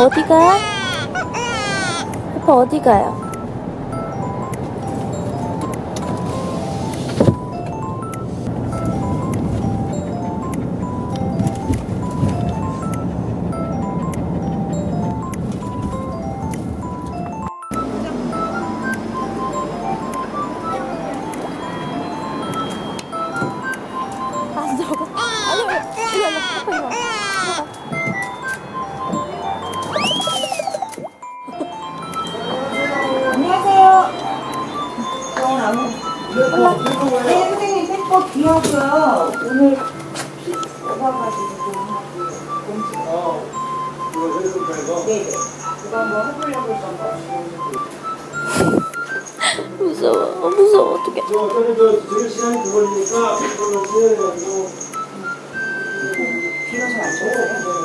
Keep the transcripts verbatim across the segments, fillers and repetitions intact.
어디가? 페퍼 어디 가요? 안 들어가. 아니, 왜? 이거, 이거, 페퍼 이거. 안녕하세요. 올라. 네, 선생님 페퍼 귀하고요. 오늘 피 뽑아가지고 어, 이거 해줄까요? 네네. 그거 한번 해보려고 했던 무서워, 무서워, 어떡해. 저, 어차피 그, 지금 시간이 두 번이니까, 이걸로 진행해가지고. 비가 좀 안 좋아요.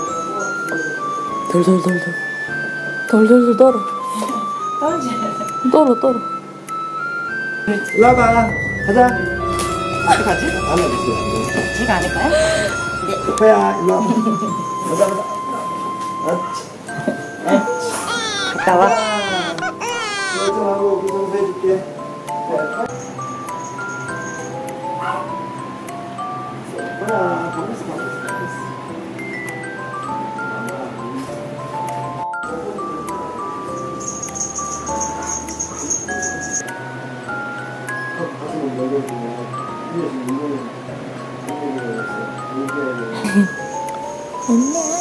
덜덜덜덜. 덜덜덜 떨어. 떨어지네. 떨어, 떨어. 일로 와봐. 가자. 어디 가지? 안아주세요. 제가 안 할까요? 네. 페퍼야, 일로 와봐. 가자, 가자. 갔다 와. 결정하고 기성도 해줄게. 페퍼야, 가만있어, 가만있어, 가만있어. 가슴을 열어주면 위에서 이거는 안녕.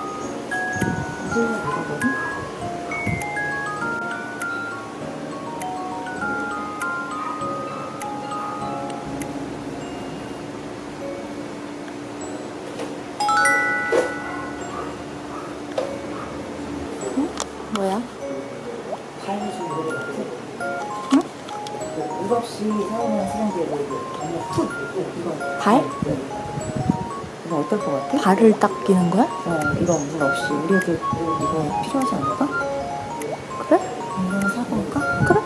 응? 뭐야? 발을 좀 내려가세요. 응? 물 없이 사용하는 사람들이 정말 툭 이거 발? 이거 어떨 것 같아? 발을 닦이는 거야? 어, 이거 물 없이 우리 애들 이거 필요하지 않을까? 그래? 이거는 사볼까? 그래?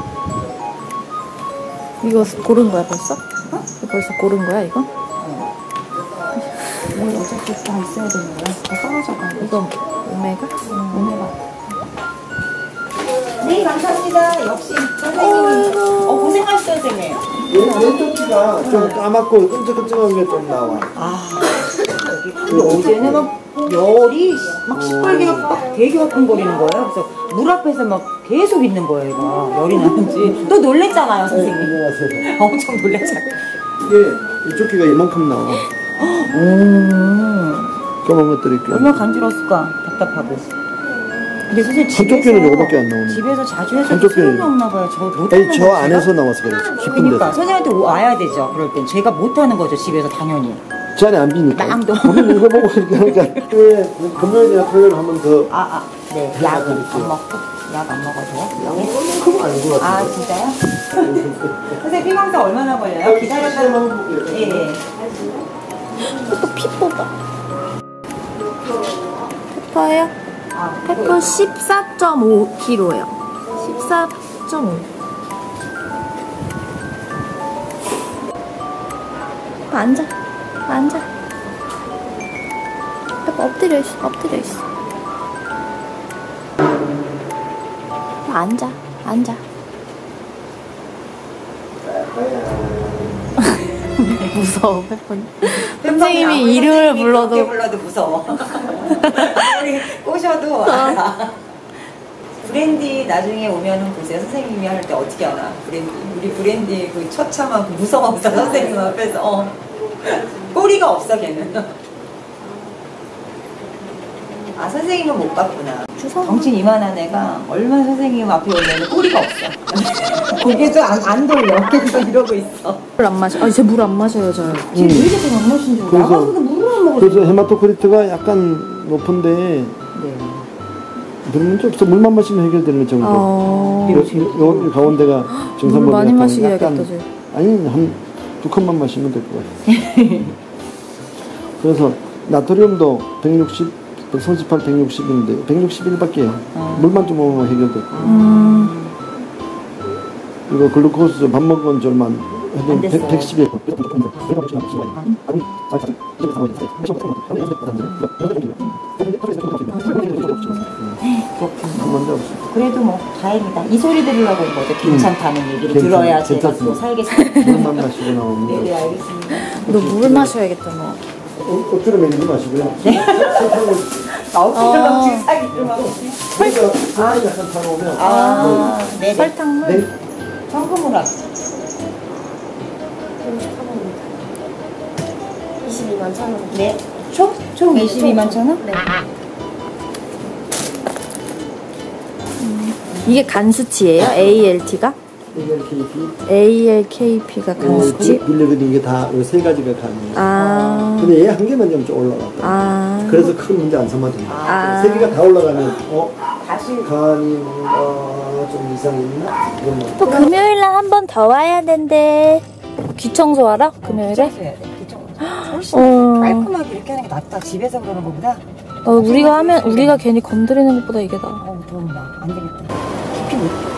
이거 고른 거야 벌써? 어? 이거 벌써 고른 거야 이거? 어. 뭐 어차피 다 있어야 되는 거야. 다 떨어져가. 이거 오메가? 응, 오메가. 네, 감사합니다. 역시 선생님이. 어, 고생하셨어요, 선생님. 왼쪽 귀가 좀 까맣고 끈적끈적한 게 좀 나와. 아, 여기 어제는 막 열이 막 시뻘게 막 되게 화끈거리는 거예요. 그래서 물 앞에서 막 계속 있는 거예요, 얘가. 열이 나는지. 또 놀랬잖아요, 네, 선생님. 안녕하세요. 엄청 놀랬잖아요. 이게 이쪽 귀가 이만큼 나와. 오, 검은 것들이 꽤. 얼마나 간지러웠을까, 답답하고. 근데 사실 한쪽 집에서, 귀는 요거밖에 안 나오네. 집에서 자주 해서 한쪽 귀는. 소용이 없나 봐요. 저 못하는 에이, 저 거죠. 안에서 나와서 그래. 깊은 그러니까 데서. 선생님한테 와야 되죠. 그럴 땐 제가 못하는 거죠. 집에서 당연히. 저 안에 안 비니까. 빵도. 우리는 이거 보고 이렇게 하니까 왜 금요일이나 토요일 한번 더. 아, 아, 네. 약 안 먹고? 약 안 먹어도 돼요? 어, 그거 아닌 것 아, 같은데. 진짜요? 선생님, 피검사 얼마나 걸려요? 기다렸다. 예, 예. 페퍼 피 뽑아. 페퍼요? 아, 페퍼 십사 점 오 킬로그램예요. 십사 점 오. 앉아. 앉아. 페퍼 엎드려 있어. 엎드려 있어. 앉아. 앉아. 무서워, 페퍼니. 선생님이 이름을 불러도. 그렇게 불러도 무서워. 우리 꼬셔도 알아. 브랜디 나중에 오면은 보세요. 선생님이 할 때 어떻게 하나. 브랜디. 우리 브랜디 그 처참한 그 무서워서 선생님 앞에서. 어. 꼬리가 없어, 걔는. 아, 선생님은 못 봤구나. 주워. 덩치 이만한 애가 얼마나 선생님 앞에 오면 꼬리가 없어. 고개도 안, 안 돌려. 계속 이러고 있어. 물 안 마셔. 아, 이제 물 안 마셔요, 저. 쟤 왜 이렇게 안 마시는지 몰라. 그래서- 나가서도 물을 안 먹어. 그래서 헤마토크리트가 약간 높은데 네. 그런 문제 없어. 물만 마시면 해결되는 정도. 어. 요, 요, 요 가운데가 물 정상보다 많이 약간- 마시게 해야겠다, 약간- 쟤. 아니 한 두 컵만 마시면 될 것 같아. 그래서 나트륨도 백육십, 백삼십팔, 백육십인데 백육십일밖에 해요. 어. 물만 좀 먹으면 해결될 거예요. 음. 이거 글루코스 밥 먹은 지 얼마 안 안 됐어요. 백십일. 그렇군요. 그 문제 없어요. 그래도 뭐 다행이다. 이 소리 들으려고 온 거죠. 괜찮다는 얘기를 괜찮- 들어야 제가 또 괜찮습니다. 살겠습니다. 물만 마시고 나오면 네네 돼요. 알겠습니다. 너 물 마셔야겠다 너. 어, 억지로 먹이지 마시고요. 네. 설탕을 아홉 어. 킬로가 지금 사기 좀 하고. 그러니까 설탕이 약간 타놓으면 아, 네네. 설탕물? 네. 현금으로 이십이만 천 원. 네. 총? 총 이십이만 천 원? 네. 이게 간수치예요? 에이엘티가? 에이엘케이피 에이엘케이피가 간수치? 빌리거든 이게 다 세 가지가 가능해요. 아. 근데 얘 한 개만 좀 올라가고. 아. 그래서 큰 문제 안 삼아도 돼요. 아. 세 개가 다 올라가면 어 다시 간이 뭔가 좀 이상이 있나? 이것만. 또 금요일 날 한 번 더 와야 된대. 귀 청소하러? 금요일에? 귀청소해야 돼. 귀청- 훨씬 어. 깔끔하게 이렇게 하는 게 낫다. 집에서 그러는 것보다. 어, 우리가 하면 우리가 괜히 건드리는 것보다 이게 나아. 어우 더운다. 안 되겠다. 깊이 못.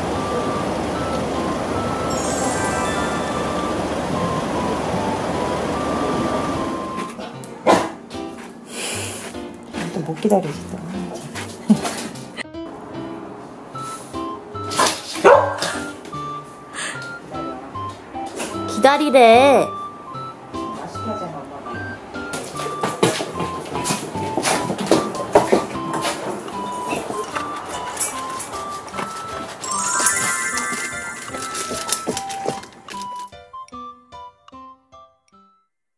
못 기다리시다. 기다리래.